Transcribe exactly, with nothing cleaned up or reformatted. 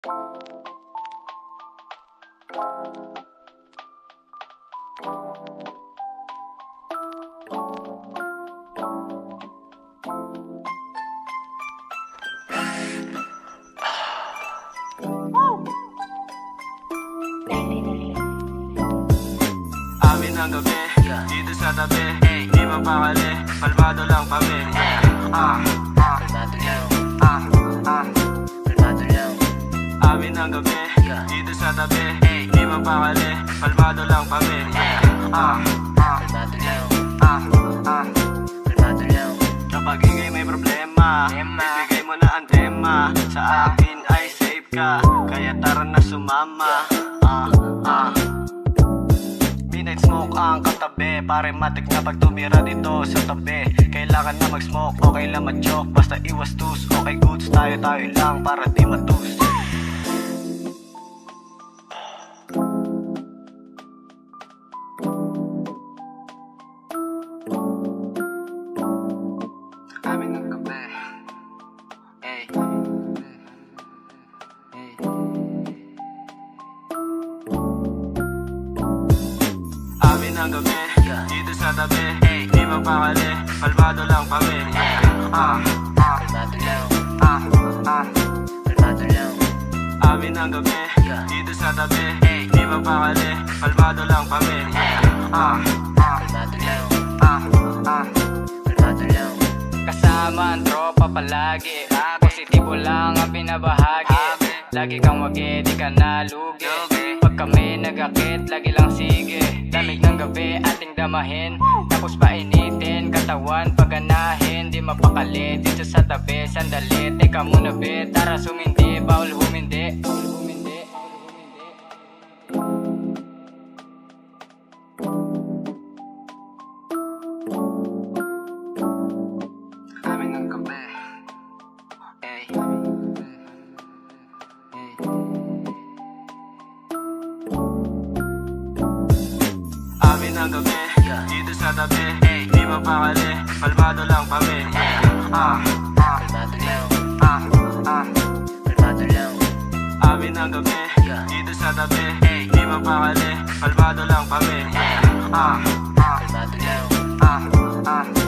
Amin ang gabi, dito sa tabi, di mapakali, kalmado lang kami. Ah, ah, kalmado lang, ah, ah, kalmado lang. Amin ang gabi, dito sa tabi, di mapakali, kalmado lang kami. Ah, ah, kalmado lang, ah, ah, kalmado lang. Kapag ingay may problema, ibigay mo na ang tema. Sa akin ay safe ka, kaya tara na sumama. Ah, ah. Midnight smoke ang katabi, pare matik na pag tumira dito sa tabi. Kailangan na mag-smoke, okay lang mag-joke, basta iwas tus. Okay goods, tayo-tayo lang para di matus. Amin ang gabi, hey, hey. Amin ang gabi, dito sa tabi, di mapakali, kalmado lang kami. Ah, ah, kalmado lang, ah, ah, kalmado lang. Amin ang gabi, dito sa tabi, di mapakali, kalmado lang kami. Ah, ah, kalmado lang, ah, ah, kalmado lang. Kasama ang tropa palagi, positibo lang ang binabahagi. Lagi kang wagi, di ka nalugi. Pag kami nagakit, lagi lang sige. Lamig ng gabi, ating damahin, tapos painitin, katawan paganahin. Di mapakali, dito sa tabi, sandali, teka muna be. Tara sumindi, bawal humindi, bawal humindi. Amin ang gabi, hey, hey. Amin ang gabi, dito sa tabi, di mapakali, kalmado lang kami. Ah, ah, kalmado lang, ah, ah, kalmado lang. Amin ang gabi, dito sa tabi, di mapakali, kalmado lang kami. Ah, ah, kalmado lang, ah, ah.